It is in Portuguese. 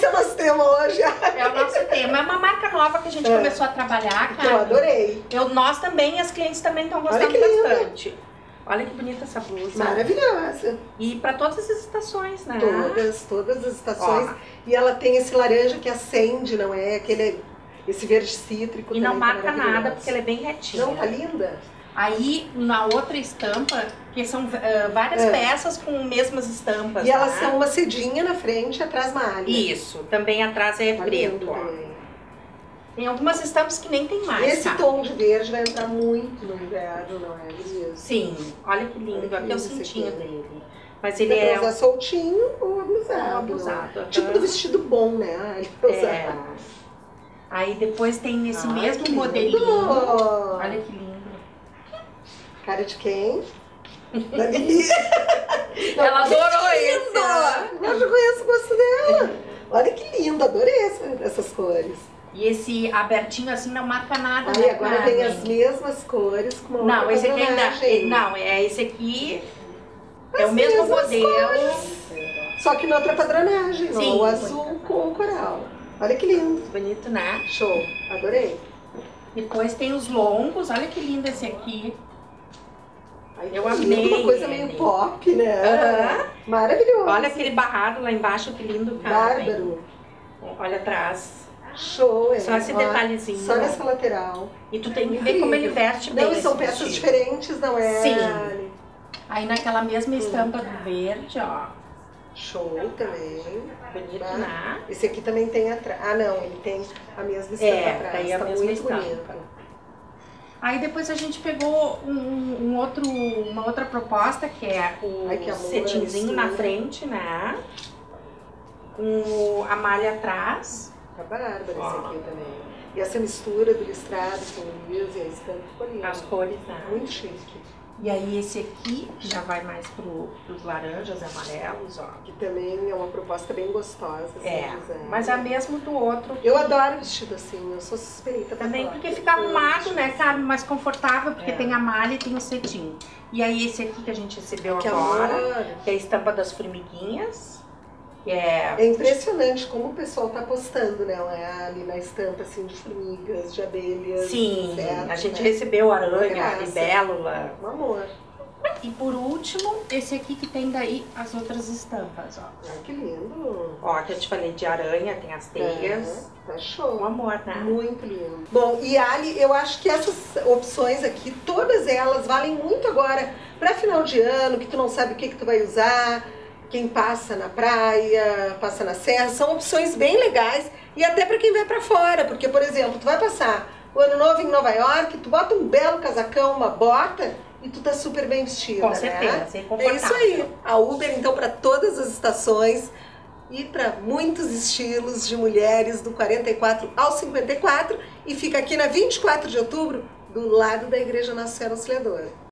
Esse é o nosso tema hoje. É o nosso tema. É uma marca nova que a gente começou a trabalhar, cara. Eu adorei. Nós também, as clientes também estão gostando bastante. Olha que bonita essa blusa. Maravilhosa. E para todas as estações, né? Todas as estações. Ó. E ela tem esse laranja que acende, não é? Esse verde cítrico. E não marca nada, porque ela é bem retinha. Não, tá linda. Aí, na outra estampa, que são várias peças com mesmas estampas. E elas são uma cedinha na frente e atrás malha. Isso, também atrás é preto, ó. Tem algumas estampas que nem tem mais. Esse tom de verde vai entrar muito no inverno, não é, Luísa? Sim, olha que lindo. Aqui é o cintinho dele. Mas ele é usar soltinho ou abusado. Tipo do vestido bom, né? Aí depois tem nesse mesmo modelinho. Olha que lindo. Cara de quem? Da Lili. Ela adorou isso. Eu já conheço o gosto dela. Olha que lindo, adorei essas cores. E esse abertinho assim não marca nada. Aí agora tem as mesmas cores com uma outra esse aqui ainda. Não, esse aqui é o mesmo modelo. Só que na outra padronagem. Sim, o azul com o coral. Olha que lindo. Bonito, né? Show, adorei. Depois tem os longos, olha que lindo esse aqui. Eu amei. Uma coisa meio pop, né? Maravilhoso. Olha aquele barrado lá embaixo, que lindo, cara. Bárbaro. Olha atrás. Show, Só esse detalhezinho. Só nessa lateral. E tu tem que ver como ele veste bem. Não, são peças diferentes, não é? Sim. Aí naquela mesma estampa do verde, ó. Show também. Bonito, né? Esse aqui também tem atrás. Ah, não, ele tem a mesma estampa atrás. Daí a mesma estampa. Bonito. Aí depois a gente pegou uma outra proposta, que é o cetimzinho na frente, né? Com a malha atrás. Tá bárbaro esse aqui também. E essa mistura do listrado com o liso e a estampa ficou linda. As cores, né? Muito chique. E aí esse aqui já vai mais pros laranjas e amarelos, ó. Que também é uma proposta bem gostosa. Mas é mesmo do outro. Eu adoro vestido assim, eu sou suspeita. Também porque fica arrumado, né, cara? Mais confortável, porque tem a malha e tem o cetim. E aí esse aqui que a gente recebeu agora, que é a estampa das formiguinhas. É impressionante como o pessoal tá postando, né, ali na estampa, assim, de formigas, de abelhas. Sim, a gente recebeu aranha, libélula. Um amor. E por último, esse aqui que tem daí as outras estampas, ó. Ai, que lindo. Ó, que eu te falei de aranha, tem as teias. Tá show. Um amor, né? Muito lindo. Bom, e Ali, eu acho que essas opções aqui, todas elas valem muito agora pra final de ano, que tu não sabe o que tu vai usar. Quem passa na praia, passa na serra, são opções bem legais e até para quem vai para fora, porque, por exemplo, tu vai passar o ano novo em Nova York, tu bota um belo casacão, uma bota e tu tá super bem vestida, com certeza, né? É isso aí. A Uber, então, para todas as estações e para muitos estilos de mulheres do 44 ao 54 e fica aqui na 24 de outubro, do lado da Igreja Nossa Senhora Auxiliadora.